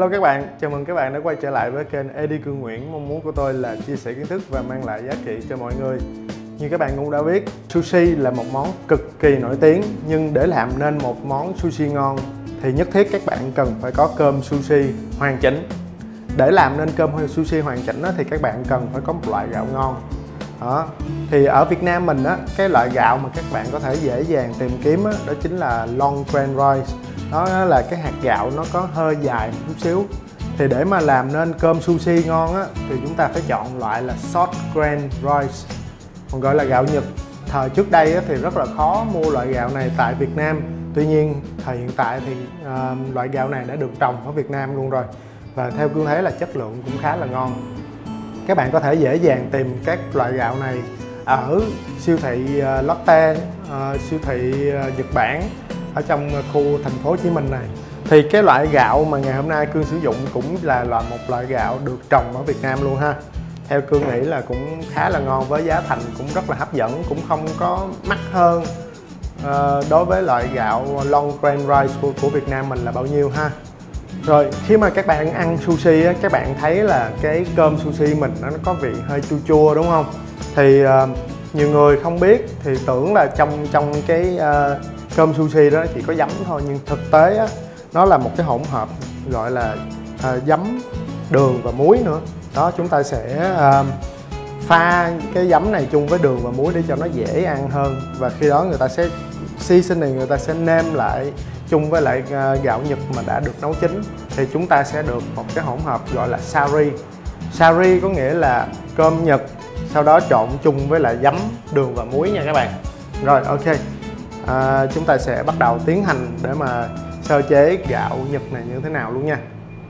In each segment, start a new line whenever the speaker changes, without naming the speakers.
Hello các bạn, chào mừng các bạn đã quay trở lại với kênh Eddie Cương Nguyễn. Mong muốn của tôi là chia sẻ kiến thức và mang lại giá trị cho mọi người. Như các bạn cũng đã biết, sushi là một món cực kỳ nổi tiếng. Nhưng để làm nên một món sushi ngon thì nhất thiết các bạn cần phải có cơm sushi hoàn chỉnh. Để làm nên cơm sushi hoàn chỉnh thì các bạn cần phải có một loại gạo ngon. Đó. Thì ở Việt Nam mình cái loại gạo mà các bạn có thể dễ dàng tìm kiếm đó chính là long grain rice. Đó là cái hạt gạo nó có hơi dài một chút xíu. Thì để mà làm nên cơm sushi ngon thì chúng ta phải chọn loại là short grain rice, còn gọi là gạo Nhật. Thời trước đây thì rất là khó mua loại gạo này tại Việt Nam. Tuy nhiên thời hiện tại thì loại gạo này đã được trồng ở Việt Nam luôn rồi. Và theo Cương thấy là chất lượng cũng khá là ngon. Các bạn có thể dễ dàng tìm các loại gạo này ở siêu thị Lotte, siêu thị Nhật Bản ở trong khu thành phố Hồ Chí Minh này. Thì cái loại gạo mà ngày hôm nay Cương sử dụng cũng là một loại gạo được trồng ở Việt Nam luôn ha. Theo Cương nghĩ là cũng khá là ngon, với giá thành cũng rất là hấp dẫn, cũng không có mắc hơn đối với loại gạo long grain rice của Việt Nam mình là bao nhiêu ha. Rồi khi mà các bạn ăn sushi các bạn thấy là cái cơm sushi mình nó có vị hơi chua chua đúng không? Thì nhiều người không biết thì tưởng là trong cái cơm sushi đó chỉ có giấm thôi, nhưng thực tế nó là một cái hỗn hợp gọi là giấm, đường và muối nữa. Đó, chúng ta sẽ pha cái giấm này chung với đường và muối để cho nó dễ ăn hơn, và khi đó người ta sẽ seasoning, người ta sẽ nêm lại chung với lại gạo Nhật mà đã được nấu chín, thì chúng ta sẽ được một cái hỗn hợp gọi là sari. Sari có nghĩa là cơm Nhật sau đó trộn chung với lại giấm, đường và muối nha các bạn. Rồi ok, chúng ta sẽ bắt đầu tiến hành để mà sơ chế gạo Nhật này như thế nào luôn nha.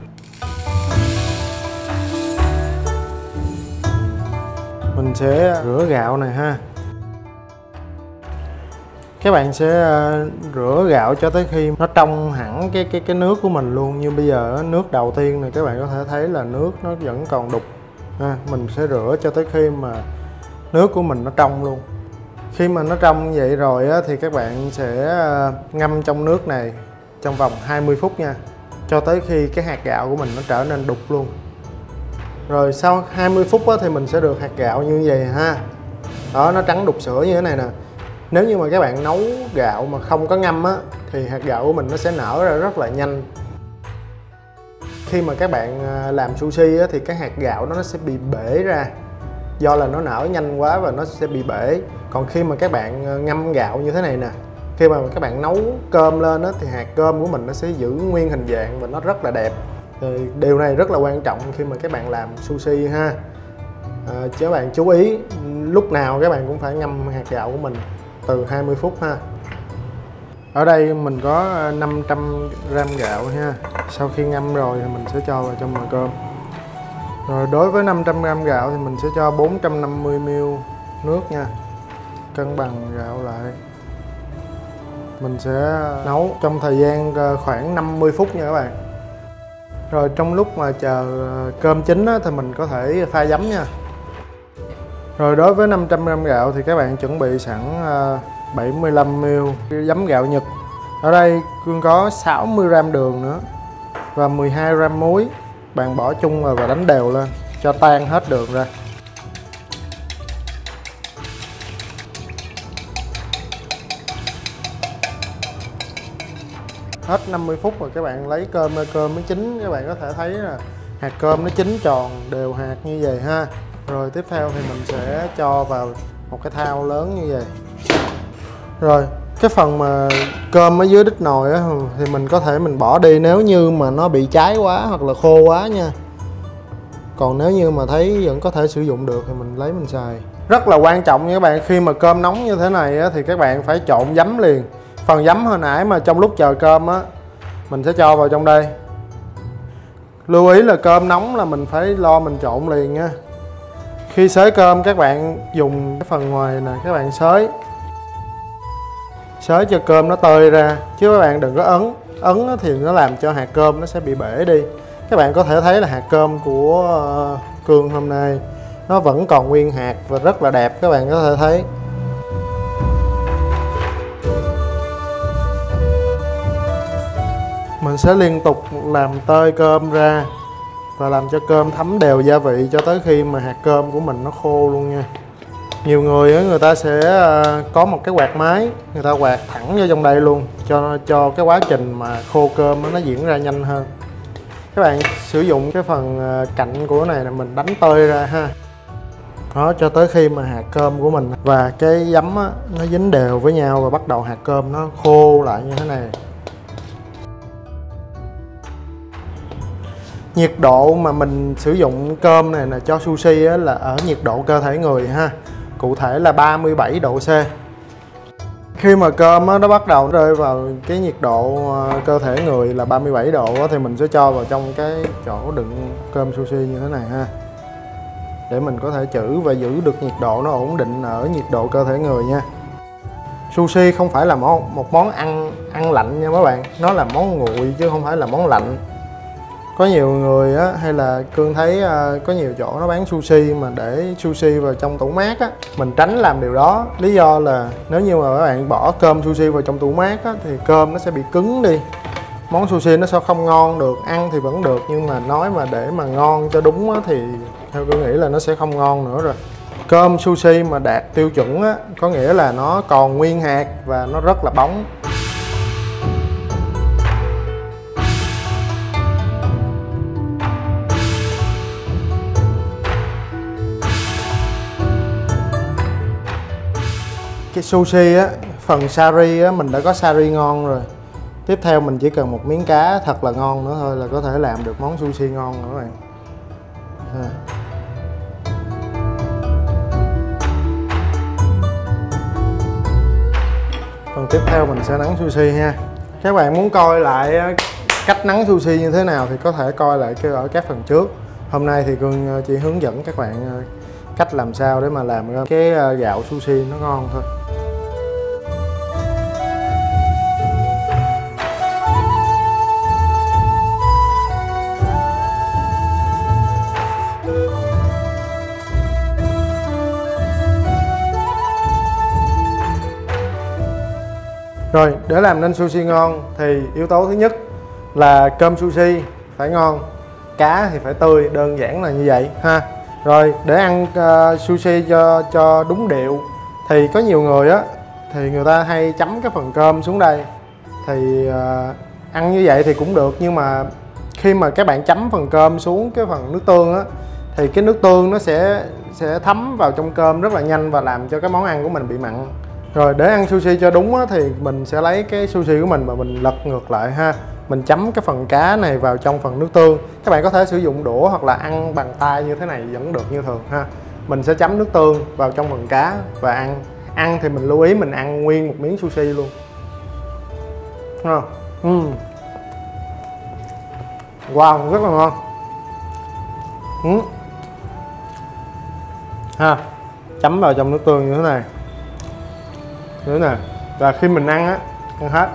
Mình sẽ rửa gạo này ha. Các bạn sẽ rửa gạo cho tới khi nó trong hẳn cái nước của mình luôn. Như bây giờ nước đầu tiên này các bạn có thể thấy là nước nó vẫn còn đục ha. Mình sẽ rửa cho tới khi mà nước của mình nó trong luôn. Khi mà nó trong vậy rồi thì các bạn sẽ ngâm trong nước này trong vòng 20 phút nha, cho tới khi cái hạt gạo của mình nó trở nên đục luôn. Rồi sau 20 phút thì mình sẽ được hạt gạo như vậy ha. Đó, nó trắng đục sữa như thế này nè. Nếu như mà các bạn nấu gạo mà không có ngâm thì hạt gạo của mình nó sẽ nở ra rất là nhanh. Khi mà các bạn làm sushi thì cái hạt gạo nó sẽ bị bể ra, do là nó nở nhanh quá và nó sẽ bị bể. Còn khi mà các bạn ngâm gạo như thế này nè, khi mà các bạn nấu cơm lên thì hạt cơm của mình nó sẽ giữ nguyên hình dạng và nó rất là đẹp. Thì điều này rất là quan trọng khi mà các bạn làm sushi ha. Chứ các bạn chú ý lúc nào các bạn cũng phải ngâm hạt gạo của mình từ 20 phút ha. Ở đây mình có 500g gạo ha. Sau khi ngâm rồi thì mình sẽ cho vào trong nồi cơm. Rồi đối với 500g gạo thì mình sẽ cho 450ml nước nha, cân bằng gạo lại. Mình sẽ nấu trong thời gian khoảng 50 phút nha các bạn. Rồi trong lúc mà chờ cơm chín thì mình có thể pha giấm nha. Rồi đối với 500g gạo thì các bạn chuẩn bị sẵn 75ml giấm gạo Nhật. Ở đây Cương có 60g đường nữa và 12g muối. Bạn bỏ chung vào và đánh đều lên cho tan hết đường ra. Hết 50 phút rồi các bạn lấy cơm ra, cơm mới chín. Các bạn có thể thấy là hạt cơm nó chín tròn đều hạt như vậy ha. Rồi tiếp theo thì mình sẽ cho vào một cái thau lớn như vậy. Rồi cái phần mà cơm ở dưới đít nồi thì mình có thể mình bỏ đi nếu như mà nó bị cháy quá hoặc là khô quá nha. Còn nếu như mà thấy vẫn có thể sử dụng được thì mình lấy mình xài. Rất là quan trọng nha các bạn, khi mà cơm nóng như thế này thì các bạn phải trộn giấm liền. Phần giấm hồi nãy mà trong lúc chờ cơm mình sẽ cho vào trong đây. Lưu ý là cơm nóng là mình phải lo mình trộn liền nha. Khi xới cơm các bạn dùng cái phần ngoài nè, các bạn xới cho cơm nó tơi ra, chứ các bạn đừng có ấn thì nó làm cho hạt cơm nó sẽ bị bể đi. Các bạn có thể thấy là hạt cơm của Cương hôm nay nó vẫn còn nguyên hạt và rất là đẹp, các bạn có thể thấy. Mình sẽ liên tục làm tơi cơm ra và làm cho cơm thấm đều gia vị cho tới khi mà hạt cơm của mình nó khô luôn nha. Nhiều người á, người ta sẽ có một cái quạt máy, người ta quạt thẳng vô trong đây luôn cho cái quá trình mà khô cơm nó diễn ra nhanh hơn. Các bạn sử dụng cái phần cạnh của này là mình đánh tơi ra ha. Đó, cho tới khi mà hạt cơm của mình và cái giấm á, nó dính đều với nhau và bắt đầu hạt cơm nó khô lại như thế này. Nhiệt độ mà mình sử dụng cơm này là cho sushi á, là ở nhiệt độ cơ thể người ha. Cụ thể là 37 độ C. Khi mà cơm á, nó bắt đầu rơi vào cái nhiệt độ cơ thể người là 37 độ á, thì mình sẽ cho vào trong cái chỗ đựng cơm sushi như thế này ha. Để mình có thể trữ và giữ được nhiệt độ nó ổn định ở nhiệt độ cơ thể người nha. Sushi không phải là một món ăn lạnh nha các bạn. Nó là món nguội chứ không phải là món lạnh. Có nhiều người á, hay là Cương thấy có nhiều chỗ nó bán sushi mà để sushi vào trong tủ mát á. Mình tránh làm điều đó. Lý do là nếu như mà các bạn bỏ cơm sushi vào trong tủ mát á, thì cơm nó sẽ bị cứng đi. Món sushi nó sẽ không ngon được. Ăn thì vẫn được nhưng mà nói mà để mà ngon cho đúng á, thì theo tôi nghĩ là nó sẽ không ngon nữa rồi. Cơm sushi mà đạt tiêu chuẩn á, có nghĩa là nó còn nguyên hạt và nó rất là bóng. Cái sushi á, phần sari á, mình đã có sari ngon rồi. Tiếp theo mình chỉ cần một miếng cá thật là ngon nữa thôi là có thể làm được món sushi ngon nữa các bạn. Phần tiếp theo mình sẽ nắng sushi ha. Các bạn muốn coi lại cách nắng sushi như thế nào thì có thể coi lại ở các phần trước. Hôm nay thì Cương chỉ hướng dẫn các bạn cách làm sao để mà làm cái gạo sushi nó ngon thôi. Rồi, để làm nên sushi ngon thì yếu tố thứ nhất là cơm sushi phải ngon, cá thì phải tươi, đơn giản là như vậy ha. Rồi, để ăn sushi cho đúng điệu thì có nhiều người á thì người ta hay chấm cái phần cơm xuống đây. Thì ăn như vậy thì cũng được, nhưng mà khi mà các bạn chấm phần cơm xuống cái phần nước tương á thì cái nước tương nó sẽ thấm vào trong cơm rất là nhanh và làm cho cái món ăn của mình bị mặn. Rồi để ăn sushi cho đúng á, thì mình sẽ lấy cái sushi của mình và mình lật ngược lại ha. Mình chấm cái phần cá này vào trong phần nước tương. Các bạn có thể sử dụng đũa hoặc là ăn bằng tay như thế này vẫn được như thường ha. Mình sẽ chấm nước tương vào trong phần cá và ăn. Ăn thì mình lưu ý mình ăn nguyên một miếng sushi luôn. Wow, rất là ngon. Ha, chấm vào trong nước tương như thế này. Nữa nè, và khi mình ăn á, ăn hết.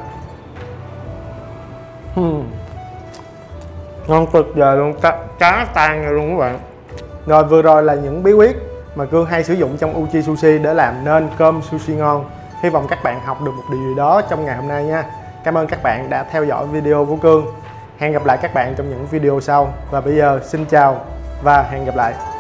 Ngon tuyệt vời luôn, cá tan rồi luôn các bạn. Rồi vừa rồi là những bí quyết mà Cương hay sử dụng trong Uchi Sushi để làm nên cơm sushi ngon. Hy vọng các bạn học được một điều gì đó trong ngày hôm nay nha. Cảm ơn các bạn đã theo dõi video của Cương. Hẹn gặp lại các bạn trong những video sau. Và bây giờ xin chào và hẹn gặp lại.